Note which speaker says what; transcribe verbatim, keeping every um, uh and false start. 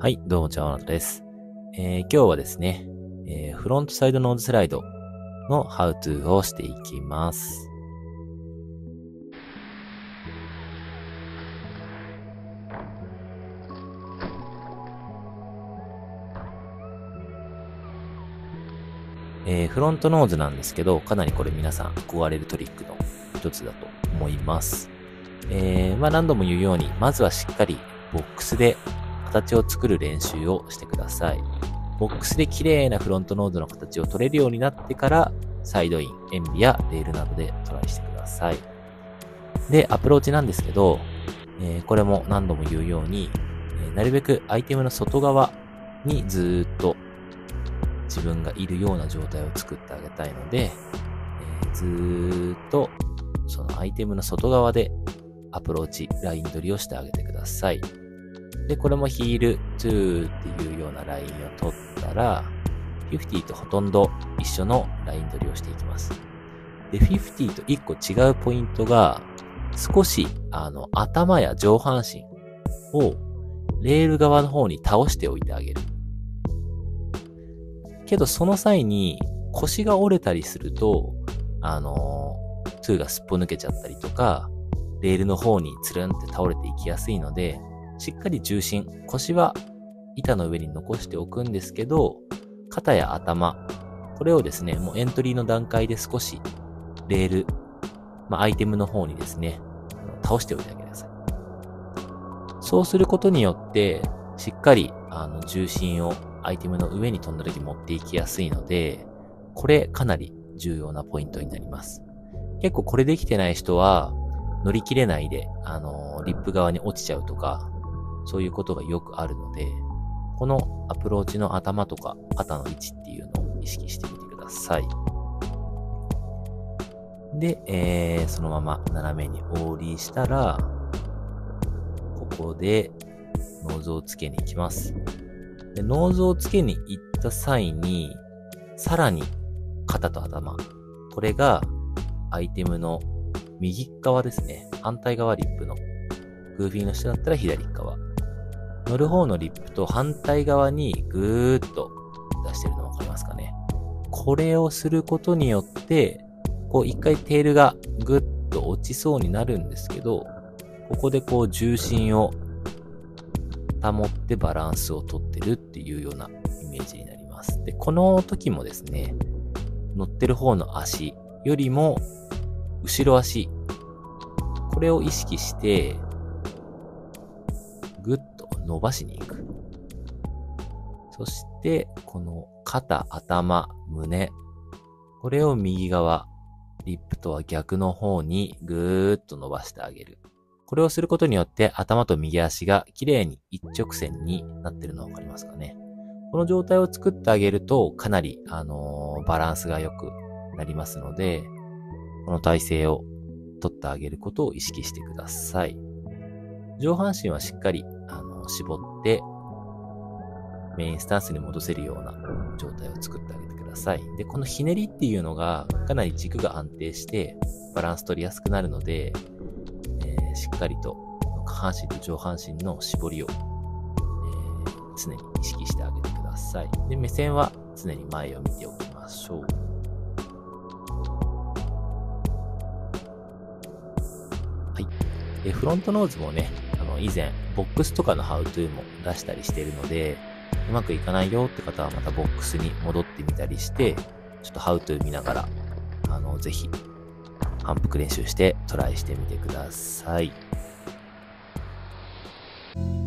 Speaker 1: はい、どうも、チャオナトです。えー、今日はですね、えー、フロントサイドノーズスライドの How to をしていきます。えー、フロントノーズなんですけど、かなりこれ皆さん憧れるトリックの一つだと思います。えー、まあ何度も言うように、まずはしっかりボックスで形を作る練習をしてください。ボックスで綺麗なフロントノーズの形を取れるようになってから、サイドイン、エンビやレールなどでトライしてください。で、アプローチなんですけど、えー、これも何度も言うように、えー、なるべくアイテムの外側にずーっと自分がいるような状態を作ってあげたいので、えー、ずーっとそのアイテムの外側でアプローチ、ライン取りをしてあげてください。で、これもヒール、トゥーっていうようなラインを取ったら、フィフティとほとんど一緒のライン取りをしていきます。で、フィフティと一個違うポイントが、少し、あの、頭や上半身をレール側の方に倒しておいてあげる。けど、その際に腰が折れたりすると、あの、トゥーがすっぽ抜けちゃったりとか、レールの方につるんって倒れていきやすいので、しっかり重心、腰は板の上に残しておくんですけど、肩や頭、これをですね、もうエントリーの段階で少しレール、まあ、アイテムの方にですね、倒しておいてあげてください。そうすることによって、しっかりあの重心をアイテムの上に飛んだ時持っていきやすいので、これかなり重要なポイントになります。結構これできてない人は、乗り切れないで、あの、リップ側に落ちちゃうとか、そういうことがよくあるので、このアプローチの頭とか肩の位置っていうのを意識してみてください。で、えー、そのまま斜めにオーリーしたら、ここでノーズをつけに行きます。で、ノーズをつけに行った際に、さらに肩と頭、これがアイテムの右側ですね。反対側リップの。グーフィーの下だったら左側。乗る方のリップと反対側にぐーっと出してるの分かりますかね。これをすることによって、こう一回テールがぐっと落ちそうになるんですけど、ここでこう重心を保ってバランスをとってるっていうようなイメージになります。で、この時もですね、乗ってる方の足よりも後ろ足、これを意識して、ぐっと伸ばしに行く。そして、この肩、頭、胸、これを右側、リップとは逆の方にぐーっと伸ばしてあげる。これをすることによって頭と右足が綺麗に一直線になってるのわかりますかね。この状態を作ってあげるとかなり、あのー、バランスが良くなりますので、この体勢を取ってあげることを意識してください。上半身はしっかり、あの、絞って、メインスタンスに戻せるような状態を作ってあげてください。で、このひねりっていうのが、かなり軸が安定して、バランス取りやすくなるので、えー、しっかりと、下半身と上半身の絞りを、えー、常に意識してあげてください。で、目線は常に前を見ておきましょう。はい。で、フロントノーズもね、あの、以前、ボックスとかのハウトゥーも出したりしているので、うまくいかないよって方はまたボックスに戻ってみたりして、ちょっとハウトゥー見ながら、あの、ぜひ、反復練習してトライしてみてください。